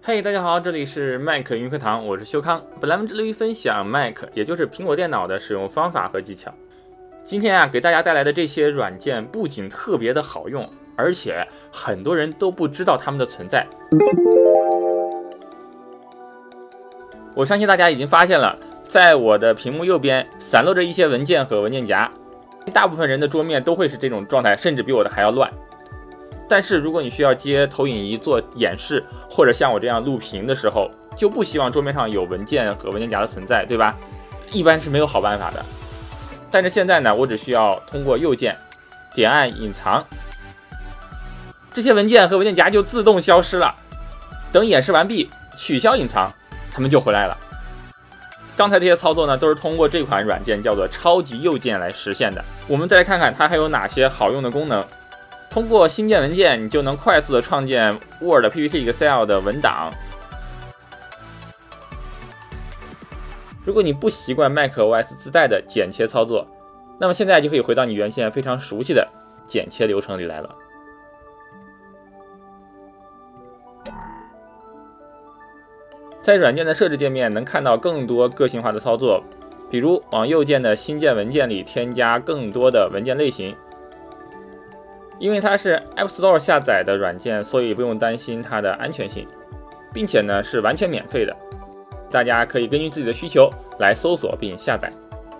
嘿，大家好，这里是麦克云课堂，我是修康。本栏目致力于分享 Mac， 也就是苹果电脑的使用方法和技巧。今天啊，给大家带来的这些软件不仅特别的好用，而且很多人都不知道它们的存在。我相信大家已经发现了，在我的屏幕右边散落着一些文件和文件夹，大部分人的桌面都会是这种状态，甚至比我的还要乱。但是如果你需要接投影仪做演示，或者像我这样录屏的时候，就不希望桌面上有文件和文件夹的存在，对吧？一般是没有好办法的。但是现在呢，我只需要通过右键点按隐藏，这些文件和文件夹就自动消失了。等演示完毕，取消隐藏，它们就回来了。刚才这些操作呢，都是通过这款软件叫做超级右键来实现的。我们再来看看它还有哪些好用的功能。通过新建文件，你就能快速的创建 Word、PPT、Excel 的文档。如果你不习惯 macOS 自带的剪切操作，那么现在就可以回到你原先非常熟悉的剪切流程里来了。在软件的设置界面能看到更多个性化的操作，比如往右键的新建文件里添加更多的文件类型。因为它是 App Store 下载的软件，所以不用担心它的安全性，并且呢是完全免费的，大家可以根据自己的需求来搜索并下载。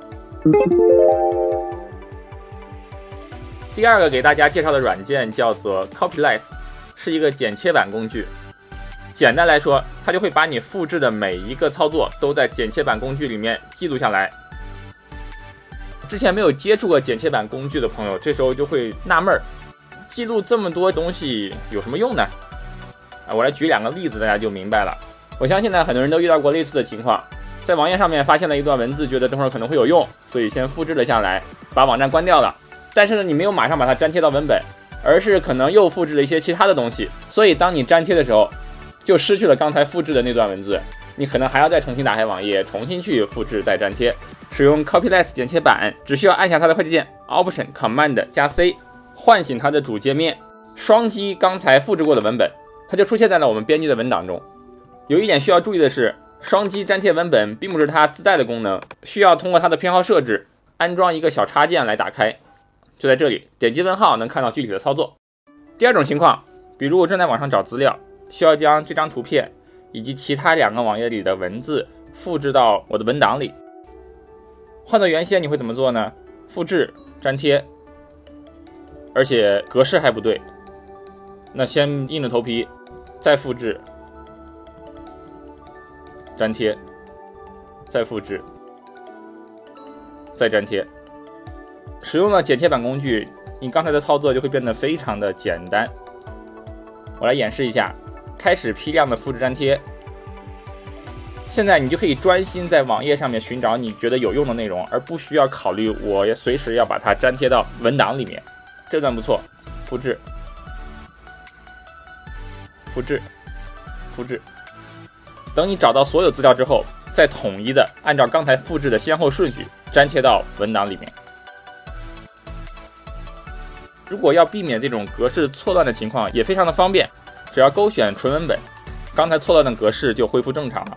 第二个给大家介绍的软件叫做 Copyless， 是一个剪切板工具。简单来说，它就会把你复制的每一个操作都在剪切板工具里面记录下来。之前没有接触过剪切板工具的朋友，这时候就会纳闷儿，记录这么多东西有什么用呢？我来举两个例子，大家就明白了。我相信呢，很多人都遇到过类似的情况，在网页上面发现了一段文字，觉得这会儿可能会有用，所以先复制了下来，把网站关掉了。但是呢，你没有马上把它粘贴到文本，而是可能又复制了一些其他的东西，所以当你粘贴的时候，就失去了刚才复制的那段文字，你可能还要再重新打开网页，重新去复制再粘贴。使用 Copyless 剪切板，只需要按下它的快捷键 Option Command 加 C， 唤醒它的主界面，双击刚才复制过的文本，它就出现在了我们编辑的文档中。有一点需要注意的是，双击粘贴文本并不是它自带的功能，需要通过它的偏好设置安装一个小插件来打开。就在这里，点击问号能看到具体的操作。第二种情况，比如我正在网上找资料，需要将这张图片以及其他两个网页里的文字复制到我的文档里。换到原先你会怎么做呢？复制、粘贴，而且格式还不对。那先硬着头皮，再复制、粘贴，再复制、再粘贴。使用了剪切板工具，你刚才的操作就会变得非常的简单。我来演示一下，开始批量的复制粘贴。现在你就可以专心在网页上面寻找你觉得有用的内容，而不需要考虑我也随时要把它粘贴到文档里面。这段不错，复制、复制、复制。等你找到所有资料之后，再统一的按照刚才复制的先后顺序粘贴到文档里面。如果要避免这种格式错乱的情况，也非常的方便，只要勾选纯文本，刚才错乱的格式就恢复正常了。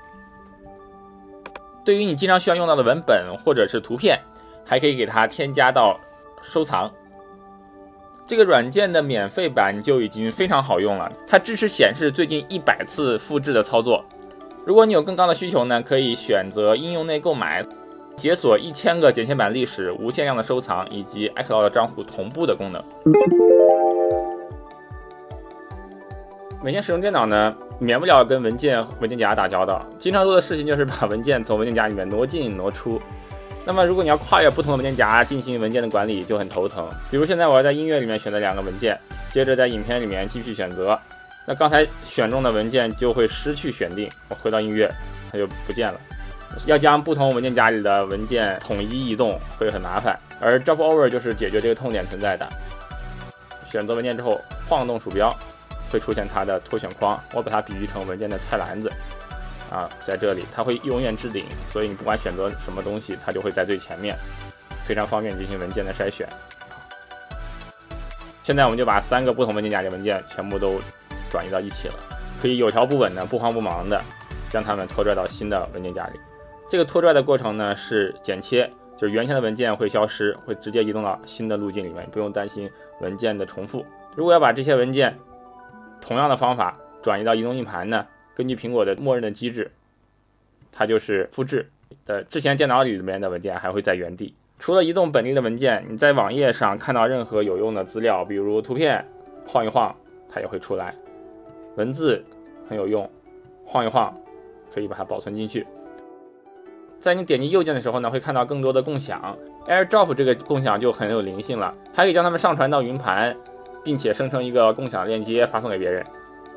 对于你经常需要用到的文本或者是图片，还可以给它添加到收藏。这个软件的免费版就已经非常好用了，它支持显示最近100次复制的操作。如果你有更高的需求呢，可以选择应用内购买，解锁1000个剪切板历史、无限量的收藏以及 iCloud 账户同步的功能。每天使用电脑呢，免不了跟文件夹打交道，经常做的事情就是把文件从文件夹里面挪进挪出。那么如果你要跨越不同的文件夹进行文件的管理，就很头疼。比如现在我要在音乐里面选择2个文件，接着在影片里面继续选择，那刚才选中的文件就会失去选定，我回到音乐它就不见了。要将不同文件夹里的文件统一移动会很麻烦，而 Drop Over 就是解决这个痛点存在的。选择文件之后晃动鼠标，会出现它的拖选框，我把它比喻成文件的菜篮子在这里它会永远置顶，所以你不管选择什么东西，它就会在最前面，非常方便进行文件的筛选。现在我们就把3个不同文件夹里的文件全部都转移到一起了。 可以有条不紊的、不慌不忙的将它们拖拽到新的文件夹里。这个拖拽的过程呢是剪切，就是原先的文件会消失，会直接移动到新的路径里面，不用担心文件的重复。如果要把这些文件同样的方法转移到移动硬盘呢，根据苹果的默认的机制，它就是复制的之前电脑里面的文件还会在原地。除了移动本地的文件，你在网页上看到任何有用的资料，比如图片，晃一晃它也会出来。文字很有用，晃一晃可以把它保存进去。在你点击右键的时候呢，会看到更多的共享。AirDrop 这个共享就很有灵性了，还可以将它们上传到云盘，并且生成一个共享链接发送给别人。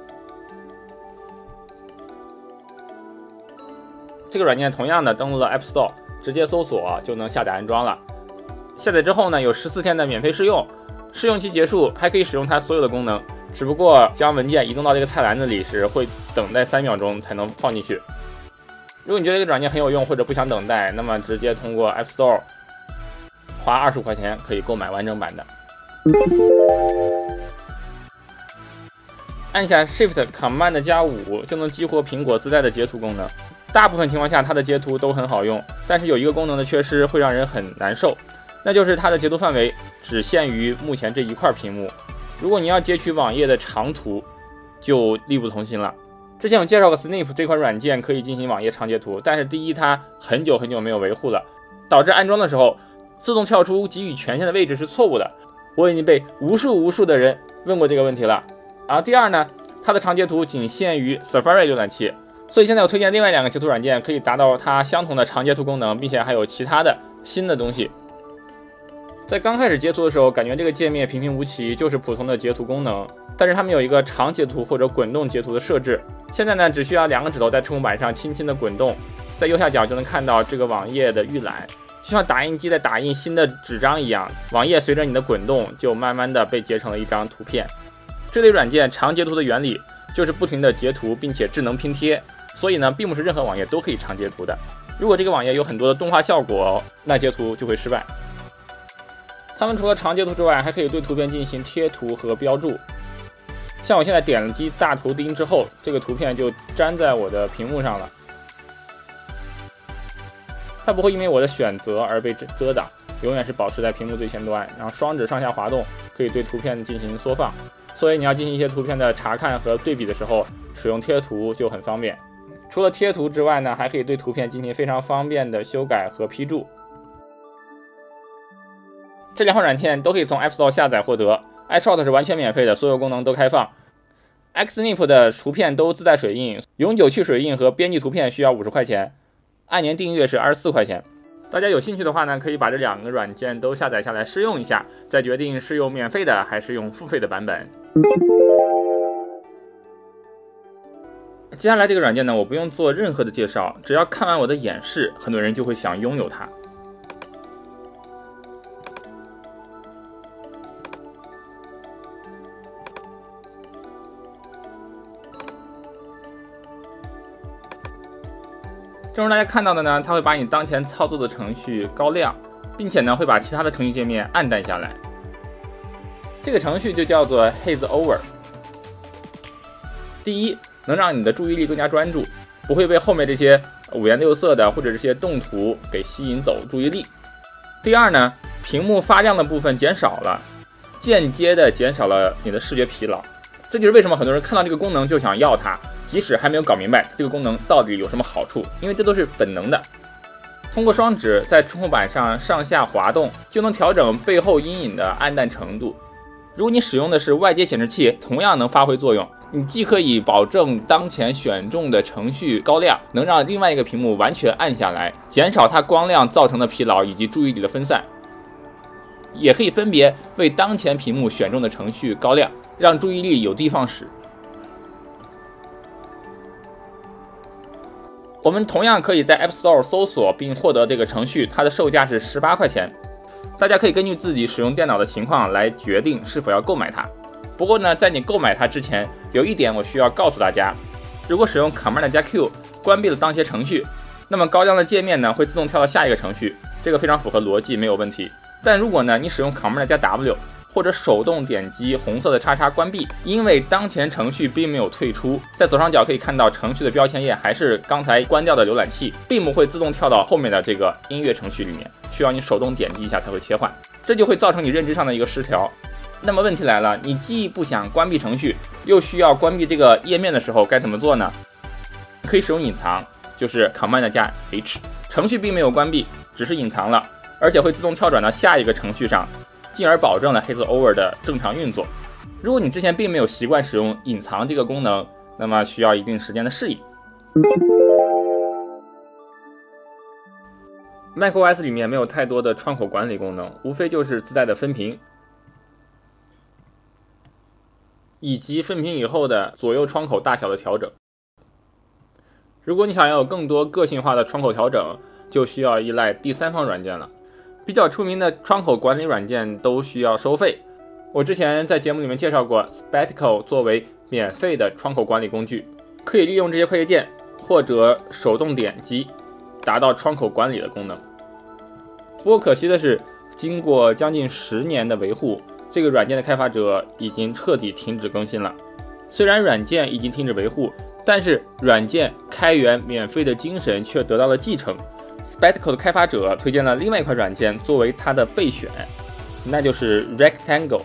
这个软件同样的登录了 App Store， 直接搜索就能下载安装了。下载之后呢，有14天的免费试用，试用期结束还可以使用它所有的功能，只不过将文件移动到这个菜篮子里时会等待3秒钟才能放进去。如果你觉得这个软件很有用或者不想等待，那么直接通过 App Store 花25块钱可以购买完整版的。按下 Shift Command 加5就能激活苹果自带的截图功能。大部分情况下它的截图都很好用，但是有一个功能的缺失会让人很难受，那就是它的截图范围只限于目前这一块屏幕。如果你要截取网页的长图，就力不从心了。之前我介绍过 Snip 这款软件可以进行网页长截图，但是第一它很久没有维护了，导致安装的时候自动跳出给予权限的位置是错误的。我已经被无数的人问过这个问题了。然后第二呢，它的长截图仅限于 Safari 浏览器，所以现在我推荐另外2个截图软件可以达到它相同的长截图功能，并且还有其他的新的东西。在刚开始截图的时候，感觉这个界面平平无奇，就是普通的截图功能，但是它们有一个长截图或者滚动截图的设置。现在呢，只需要2个指头在触控板上轻轻的滚动，在右下角就能看到这个网页的预览，就像打印机在打印新的纸张一样，网页随着你的滚动就慢慢的被截成了一张图片。这类软件长截图的原理就是不停的截图，并且智能拼贴，所以呢，并不是任何网页都可以长截图的。如果这个网页有很多的动画效果，那截图就会失败。它们除了长截图之外，还可以对图片进行贴图和标注。像我现在点击大图钉之后，这个图片就粘在我的屏幕上了，它不会因为我的选择而被遮挡，永远是保持在屏幕最前端。然后双指上下滑动可以对图片进行缩放，所以你要进行一些图片的查看和对比的时候，使用贴图就很方便。除了贴图之外呢，还可以对图片进行非常方便的修改和批注。这2款软件都可以从 App Store 下载获得。iShot 是完全免费的，所有功能都开放。Xnip 的图片都自带水印，永久去水印和编辑图片需要50块钱，按年订阅是24块钱。大家有兴趣的话呢，可以把这2个软件都下载下来试用一下，再决定是用免费的还是用付费的版本。接下来这个软件呢，我不用做任何的介绍，只要看完我的演示，很多人就会想拥有它。正如大家看到的呢，它会把你当前操作的程序高亮，并且呢会把其他的程序界面暗淡下来。这个程序就叫做 Haze Over。第一，能让你的注意力更加专注，不会被后面这些五颜六色的或者这些动图给吸引走注意力。第二呢，屏幕发亮的部分减少了，间接的减少了你的视觉疲劳。这就是为什么很多人看到这个功能就想要它，即使还没有搞明白这个功能到底有什么好处，因为这都是本能的。通过双指在触控板上上下滑动，就能调整背后阴影的暗淡程度。如果你使用的是外接显示器，同样能发挥作用。你既可以保证当前选中的程序高亮，能让另外一个屏幕完全暗下来，减少它光亮造成的疲劳以及注意力的分散，也可以分别为当前屏幕选中的程序高亮，让注意力有地方使。我们同样可以在 App Store 搜索并获得这个程序，它的售价是18块钱。大家可以根据自己使用电脑的情况来决定是否要购买它。不过呢，在你购买它之前，有一点我需要告诉大家：如果使用 Command 加 Q 关闭了当前程序，那么高亮的界面呢会自动跳到下一个程序，这个非常符合逻辑，没有问题。但如果呢你使用 Command 加 W 或者手动点击红色的叉叉关闭，因为当前程序并没有退出。在左上角可以看到程序的标签页还是刚才关掉的浏览器，并不会自动跳到后面的这个音乐程序里面，需要你手动点击一下才会切换，这就会造成你认知上的一个失调。那么问题来了，你既不想关闭程序，又需要关闭这个页面的时候该怎么做呢？可以使用隐藏，就是 Command 加 H， 程序并没有关闭，只是隐藏了，而且会自动跳转到下一个程序上，进而保证了 HazeOver 的正常运作。如果你之前并没有习惯使用隐藏这个功能，那么需要一定时间的适应。macOS 里面没有太多的窗口管理功能，无非就是自带的分屏，以及分屏以后的左右窗口大小的调整。如果你想要有更多个性化的窗口调整，就需要依赖第三方软件了。比较出名的窗口管理软件都需要收费。我之前在节目里面介绍过 Spectacle 作为免费的窗口管理工具，可以利用这些快捷键或者手动点击达到窗口管理的功能。不过可惜的是，经过将近10年的维护，这个软件的开发者已经彻底停止更新了。虽然软件已经停止维护，但是软件开源免费的精神却得到了继承。Spectacle 的开发者推荐了另外一款软件作为它的备选，那就是 Rectangle。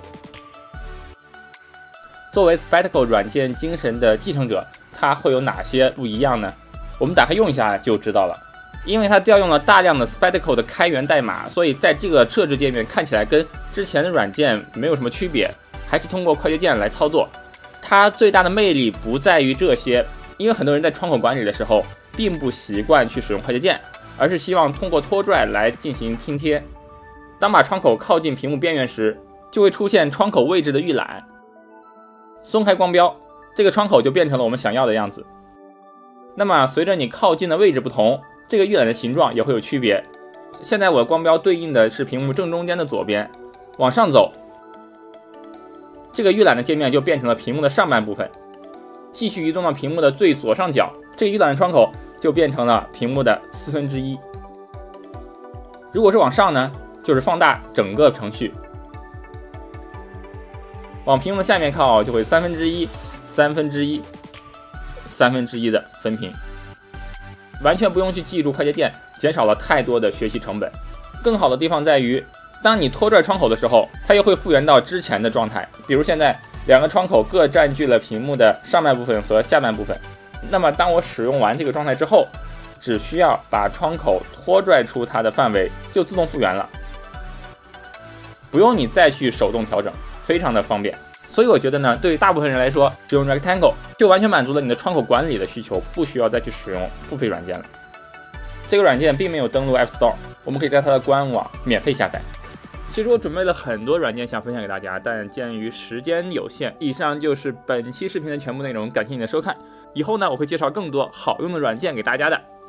作为 Spectacle 软件精神的继承者，它会有哪些不一样呢？我们打开用一下就知道了。因为它调用了大量的 Spectacle 的开源代码，所以在这个设置界面看起来跟之前的软件没有什么区别，还是通过快捷键来操作。它最大的魅力不在于这些，因为很多人在窗口管理的时候并不习惯去使用快捷键，而是希望通过拖拽来进行拼贴。当把窗口靠近屏幕边缘时，就会出现窗口位置的预览。松开光标，这个窗口就变成了我们想要的样子。那么随着你靠近的位置不同，这个预览的形状也会有区别。现在我的光标对应的是屏幕正中间的左边，往上走，这个预览的界面就变成了屏幕的上半部分。继续移动到屏幕的最左上角，这个预览的窗口就变成了屏幕的1/4。如果是往上呢，就是放大整个程序。往屏幕的下面靠就会1/3、1/3、1/3的分屏。完全不用去记住快捷键，减少了太多的学习成本。更好的地方在于，当你拖拽窗口的时候，它又会复原到之前的状态。比如现在两个窗口各占据了屏幕的上半部分和下半部分，那么当我使用完这个状态之后，只需要把窗口拖拽出它的范围，就自动复原了，不用你再去手动调整，非常的方便。所以我觉得呢，对于大部分人来说，使用 Rectangle 就完全满足了你的窗口管理的需求，不需要再去使用付费软件了。这个软件并没有登录 App Store， 我们可以在它的官网免费下载。其实我准备了很多软件想分享给大家，但鉴于时间有限，以上就是本期视频的全部内容。感谢你的收看，以后呢我会介绍更多好用的软件给大家的。